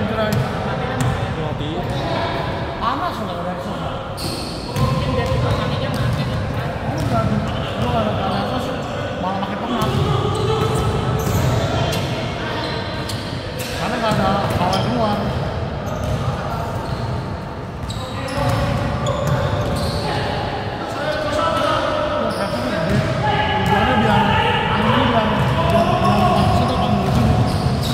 kira-kira mati. Panas udah dari sana. Mungkin dia tipe kakinya mati. Bukan, lu ada atas malah makin penat. Karena nggak ada hawa keluar. Tujuannya biar anginnya biar masuk ke kamu di sini.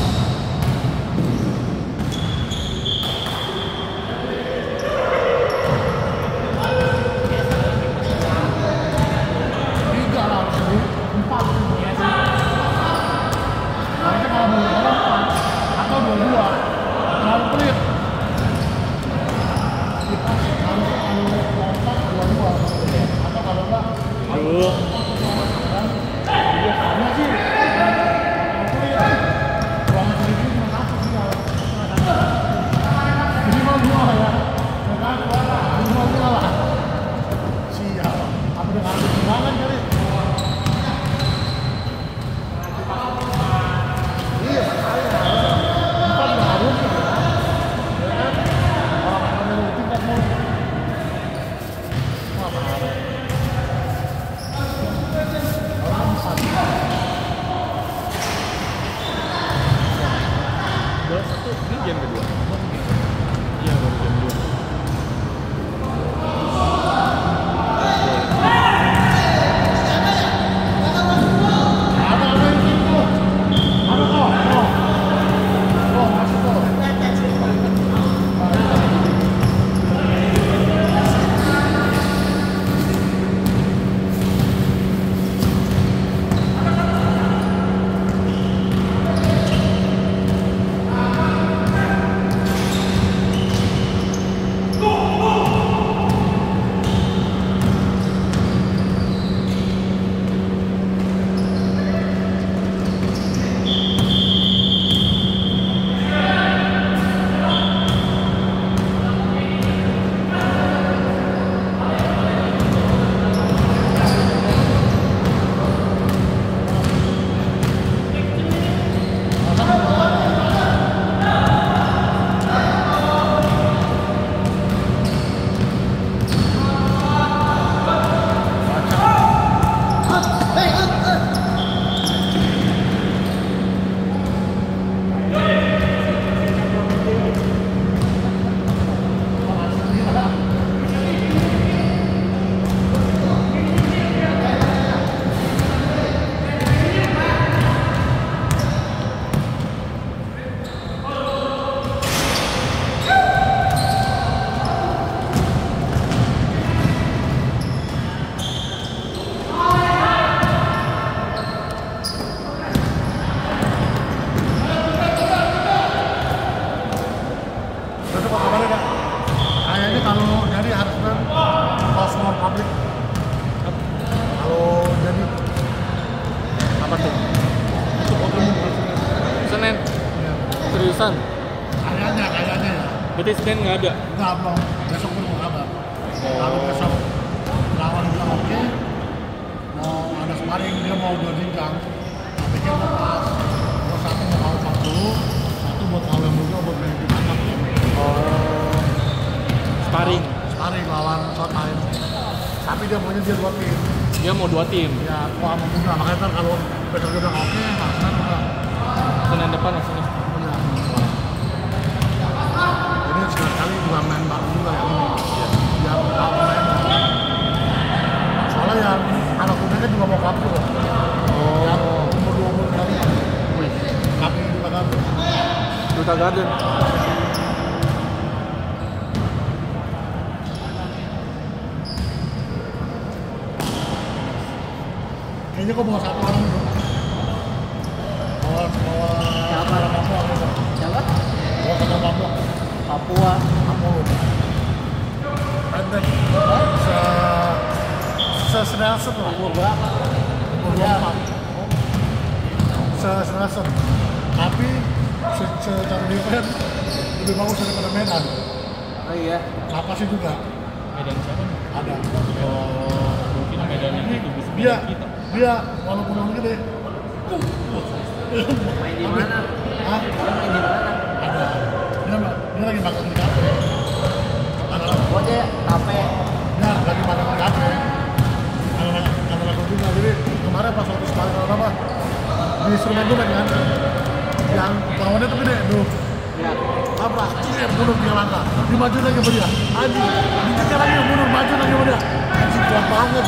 Tiga lah harus jadi 4 harusnya kalau mau orang 4 atau 22 terlalu pelit kita harus lompat 22 atau kalau enggak Aduh. biasanya sih kalau pelit ruangan sendiri cuma satu sih jadi mau dua ya jadi mau dua lah siap apa udah ngambil timbangan kali iya makanya empat udah harus ya kan orang-orang yang tingkat mau wah parah orang empat Udah satu, ini jam kedua. Iya, baru jam 2. ada yang gitu ada kok masuk kok kayaknya kalau jadi harus close more public kalau jadi Apa tuh? itu umum Senin. ya. Seriusan? kayaknya ya Berarti Senin nggak ada? nggak belum besok pun mau kabar kalau besok lawan bilang oke mau ada sparring dia mau 2 jenjang tak pikir lepas terus satu mau kau 40 satu buat kau yang muda buat main di mantap Sparring. sparring lawan short time tapi dia maunya dia 2 tim Dia mau 2 tim. ya gua sama muda makanya ntar kalau besok dia bilang oke harusnya juga Senin depan langsung. punya ini sekali juga main baru juga ya ini yang tahu main soalnya yang anak mudanya juga mau kapur yang umur 20 kali kapur juga kan Duta Garden. kayaknya kok bawa satu orang bro bawa Siapa? orang Papua gitu Siapa? bawa satu Papua Papua. Papua pendek se-Nelson lah Umur berapa? umur 24 se-Nelson tapi secara defense lebih bagus daripada Medan Oh iya. Kapasnya juga Medan siapa nih? ada Oh, mungkin Medan yang itu bisa dia kita. dia walaupun orang gede Main di mana? Hah? Dia main di mana? Ada Dia lagi makan di kafe. Anak-anak Gua aja kafe. ya lagi makan di kafe. Anak-anak aku juga. Jadi kemarin pas waktu sekali apa di instrumen tuh kan yang lawannya tuh gede tuh. Ya. Apa? Cek mundur dia langkah. Dimaju lagi sama dia. Anjing. Dikejar lagi mundur maju lagi sama dia. Anjing kuat banget.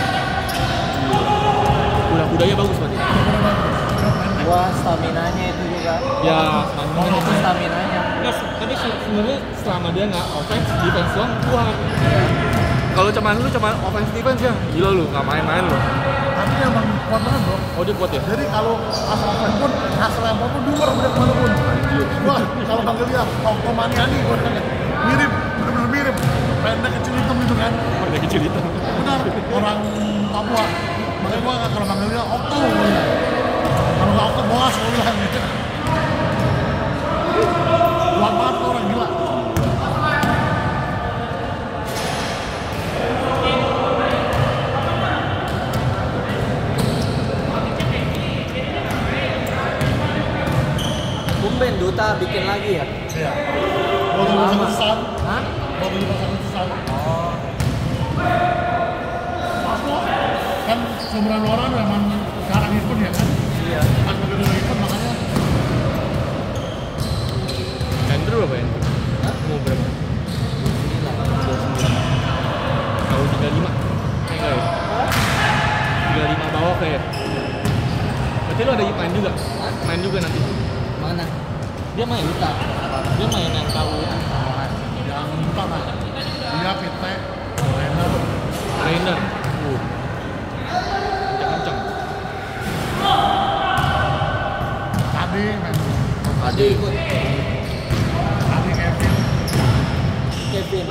Kuda-kudanya bagus berarti. Gua stamina-nya itu juga. Ya, Mau itu stamina-nya. Nggak, tapi sebenarnya selama dia nggak offense, defense doang kuat. Kalau lu cuman offense defense ya, gila lu, nggak main-main lu. Tapi emang kuat banget bro. Oh dia kuat ya? Jadi kalau asal offense pun, asal lempar pun duper udah kemana pun. Wah, kalau panggil dia, Tomaniani gue katanya. Mirip, bener-bener mirip. Pendek kecil hitam gitu kan. Pendek kecil itu. Benar, orang Papua. Makanya gue kalau panggil dia, Okto. Kalau nggak Okto, boas gue bilang gitu. Kuat banget tuh orang gila. Tumben Duta bikin lagi ya? Iya. Waktu lu sama Susan. Hah? Waktu lu sama Susan. Oh. Pas kok. Kan seumuran orang memang jarang event ya kan? Iya. Pas begitu event makanya Andrew berapa ya? Hah? Mau berapa? 29. Kalau 35? Enggak ya? 35 bawah kayak. Berarti lu ada main juga? Main juga nanti? Mana? Dia main Duta. Dia main yang tahu yang lupa kan? Dia PT, trainer. trainer. Kencang-kencang. Tadi main. Tadi ikut Tadi Kevin. Kevin.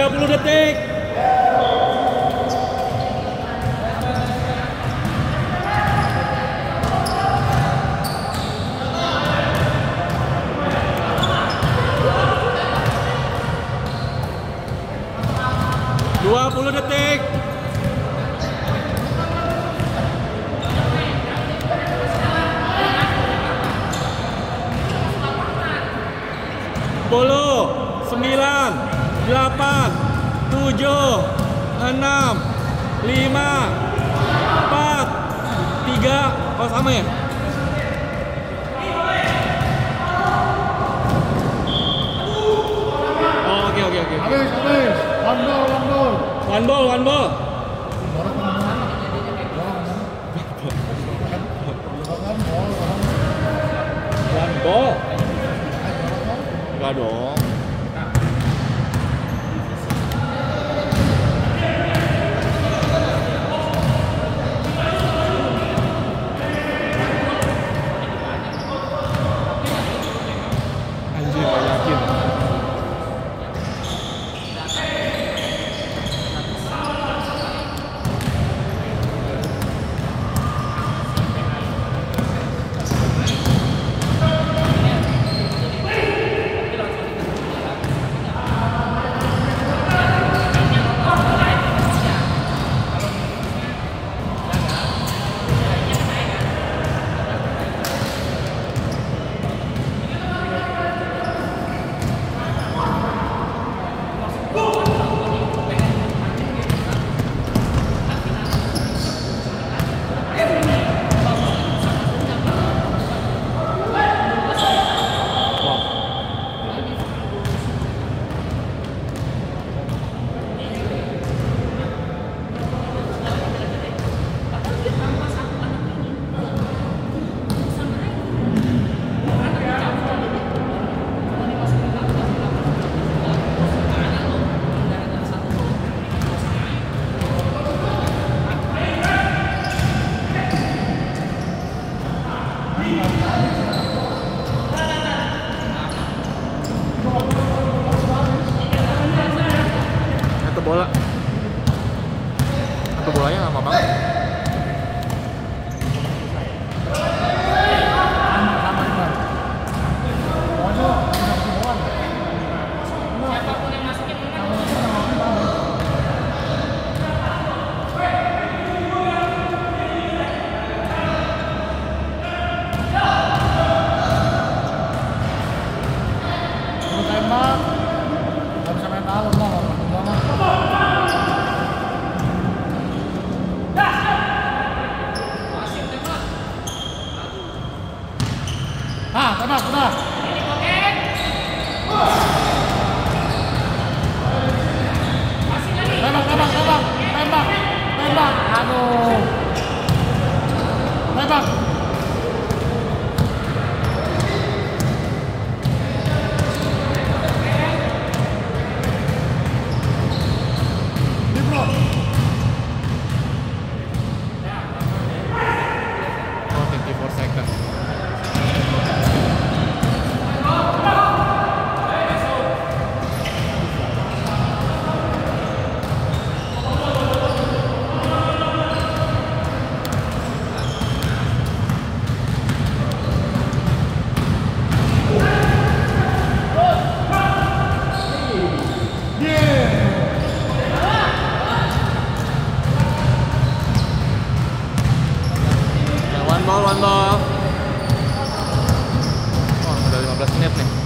30 detik. Detik. 10, 9, 8, 7, 6, 5, 4, 3, 2, 1. Oh sama ya? Oh oke. Habis. One ball. Enggak dong. Anjir, gak yakin. Bolanya lama banget. Tembak. Aduh. Tembak. Oh, 24 seconds. One ball. Wah, udah 15 menit nih.